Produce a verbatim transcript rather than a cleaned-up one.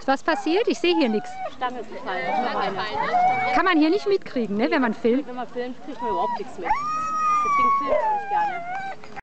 Ist was passiert? Ich sehe hier nichts. Stange ist gefallen. Noch eine. Kann man hier nicht mitkriegen, ne, wenn man filmt? Wenn man filmt, kriegt man überhaupt nichts mit. Deswegen filmt man nicht gerne.